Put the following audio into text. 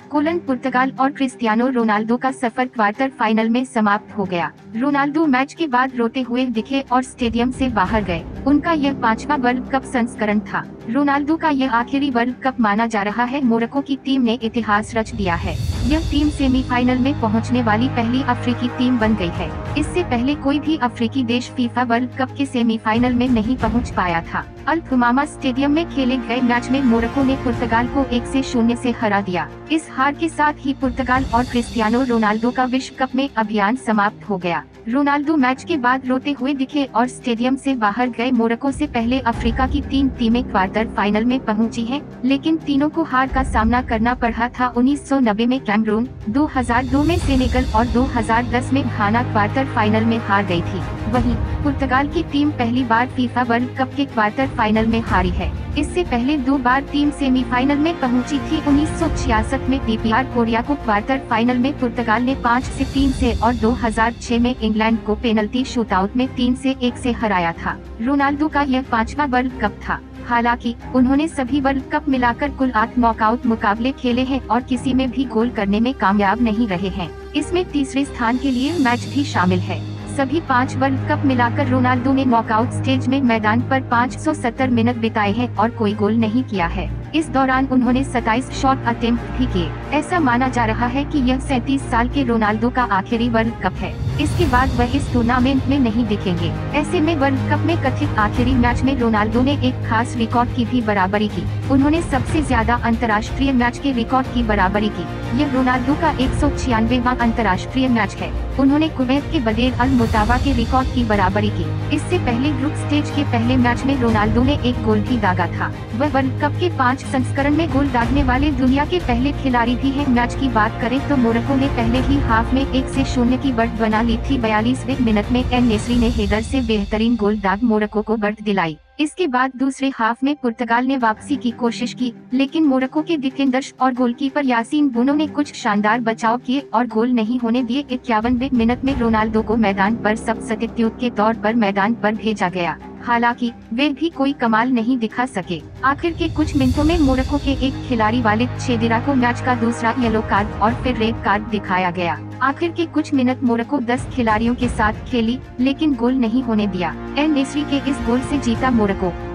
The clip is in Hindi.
पुर्तगाल और क्रिस्टियानो रोनाल्डो का सफर क्वार्टर फाइनल में समाप्त हो गया। रोनाल्डो मैच के बाद रोते हुए दिखे और स्टेडियम से बाहर गए। उनका यह 5वां वर्ल्ड कप संस्करण था। रोनाल्डो का यह आखिरी वर्ल्ड कप माना जा रहा है। मोरक्को की टीम ने इतिहास रच दिया है। यह टीम सेमीफाइनल में पहुंचने वाली पहली अफ्रीकी टीम बन गई है। इससे पहले कोई भी अफ्रीकी देश फीफा वर्ल्ड कप के सेमीफाइनल में नहीं पहुंच पाया था। अल हुमामा स्टेडियम में खेले गए मैच में मोरक्को ने पुर्तगाल को 1-0 से हरा दिया। इस हार के साथ ही पुर्तगाल और क्रिस्टियानो रोनाल्डो का विश्व कप में अभियान समाप्त हो गया। रोनाल्डो मैच के बाद रोते हुए दिखे और स्टेडियम से बाहर गए। मोरक्को से पहले अफ्रीका की 3 टीमें क्वार्टर फाइनल में पहुंची हैं, लेकिन तीनों को हार का सामना करना पड़ा था। 1990 में कैमरून, 2002 में सेनेगल और 2010 में घाना क्वार्टर फाइनल में हार गई थी। वहीं पुर्तगाल की टीम पहली बार फीफा वर्ल्ड कप के क्वार्टर फाइनल में हारी है। इससे पहले 2 बार टीम सेमीफाइनल में पहुंची थी। 1966 में डीपीआर कोरिया को क्वार्टर फाइनल में पुर्तगाल ने 5-3 से और 2006 में इंग्लैंड को पेनल्टी शूटआउट में 3-1 से हराया था। रोनाल्डो का यह 5वां वर्ल्ड कप था। हालांकि उन्होंने सभी वर्ल्ड कप मिलाकर कुल 8 नॉकआउट मुकाबले खेले हैं और किसी में भी गोल करने में कामयाब नहीं रहे हैं। इसमें तीसरे स्थान के लिए मैच भी शामिल है। सभी 5 वर्ल्ड कप मिलाकर रोनाल्डो ने नॉकआउट स्टेज में मैदान पर 570 मिनट बिताए हैं और कोई गोल नहीं किया है। इस दौरान उन्होंने 27 शॉट अटेम्प्ट भी किए। ऐसा माना जा रहा है कि यह 37 साल के रोनाल्डो का आखिरी वर्ल्ड कप है। इसके बाद वह इस टूर्नामेंट में नहीं दिखेंगे। ऐसे में वर्ल्ड कप में कथित आखिरी मैच में रोनाल्डो ने एक खास रिकॉर्ड की भी बराबरी की। उन्होंने सबसे ज्यादा अंतर्राष्ट्रीय मैच के रिकॉर्ड की बराबरी की। यह रोनाल्डो का 196वां अंतर्राष्ट्रीय मैच है। उन्होंने कुवैत के बदेर अल मुतावा के रिकॉर्ड की बराबरी की। इससे पहले ग्रुप स्टेज के पहले मैच में रोनाल्डो ने एक गोल भी दागा था। वह वर्ल्ड कप के 5 संस्करण में गोल दागने वाले दुनिया के पहले खिलाड़ी भी हैं। मैच की बात करें तो मोरक्को ने पहले ही हाफ में 1-0 की बढ़त बना ली थी। 42वें मिनट में एन नेस्री ने हेडर से बेहतरीन गोल दाग मोरक्को को बढ़त दिलाई। इसके बाद दूसरे हाफ में पुर्तगाल ने वापसी की कोशिश की, लेकिन मोरक्को के डिफेंडर्स और गोलकीपर यासीन बोनो ने कुछ शानदार बचाव किए और गोल नहीं होने दिए। 51वें मिनट में रोनाल्डो को मैदान पर सब्स्टिट्यूट के तौर पर मैदान पर भेजा गया। हालांकि वे भी कोई कमाल नहीं दिखा सके। आखिर के कुछ मिनटों में मोरक्को के एक खिलाड़ी वालिद छेदिरा को मैच का दूसरा येलो कार्ड और फिर रेड कार्ड दिखाया गया। आखिर के कुछ मिनट मोरक्को 10 खिलाड़ियों के साथ खेली, लेकिन गोल नहीं होने दिया। एन नेस्री के इस गोल से जीता मोरक्को।